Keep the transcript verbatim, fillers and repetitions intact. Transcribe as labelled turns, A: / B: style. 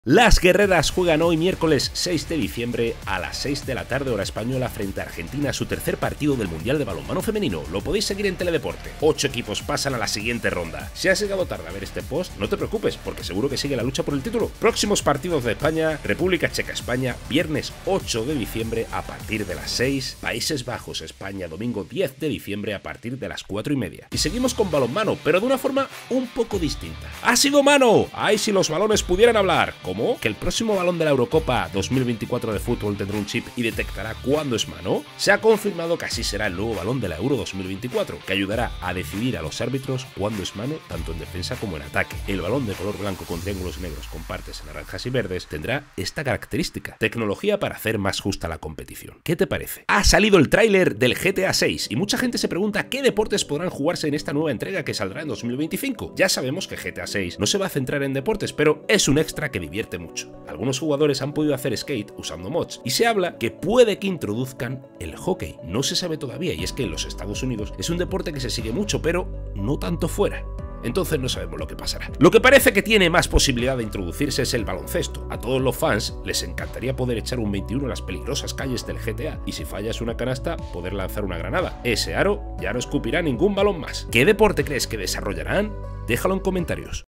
A: Las guerreras juegan hoy miércoles seis de diciembre a las seis de la tarde hora española frente a Argentina, su tercer partido del Mundial de Balonmano Femenino. Lo podéis seguir en Teledeporte. Ocho equipos pasan a la siguiente ronda. Si has llegado tarde a ver este post, no te preocupes, porque seguro que sigue la lucha por el título. Próximos partidos de España: República Checa España, viernes ocho de diciembre a partir de las seis, Países Bajos España, domingo diez de diciembre a partir de las cuatro y media. Y seguimos con balonmano, pero de una forma un poco distinta. ¡Ha sido mano! ¡Ay, si los balones pudieran hablar! ¿Cómo? ¿Que el próximo balón de la Eurocopa dos mil veinticuatro de fútbol tendrá un chip y detectará cuándo es mano? Se ha confirmado que así será el nuevo balón de la Euro dos mil veinticuatro, que ayudará a decidir a los árbitros cuándo es mano tanto en defensa como en ataque. El balón de color blanco con triángulos negros con partes naranjas y verdes tendrá esta característica: tecnología para hacer más justa la competición. ¿Qué te parece? Ha salido el tráiler del G T A seis y mucha gente se pregunta qué deportes podrán jugarse en esta nueva entrega que saldrá en dos mil veinticinco. Ya sabemos que G T A seis no se va a centrar en deportes, pero es un extra que divierte mucho. Algunos jugadores han podido hacer skate usando mods y se habla que puede que introduzcan el hockey. No se sabe todavía, y es que en los Estados Unidos es un deporte que se sigue mucho, pero no tanto fuera. Entonces no sabemos lo que pasará. Lo que parece que tiene más posibilidad de introducirse es el baloncesto. A todos los fans les encantaría poder echar un veintiuno en las peligrosas calles del G T A y si fallas una canasta, poder lanzar una granada. Ese aro ya no escupirá ningún balón más. ¿Qué deporte crees que desarrollarán? Déjalo en comentarios.